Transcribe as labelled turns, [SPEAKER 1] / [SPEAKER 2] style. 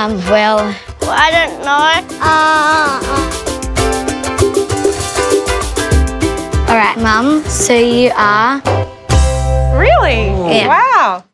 [SPEAKER 1] Well, I don't know. All right, Mum, so you are...
[SPEAKER 2] Really?
[SPEAKER 1] Yeah.
[SPEAKER 2] Wow.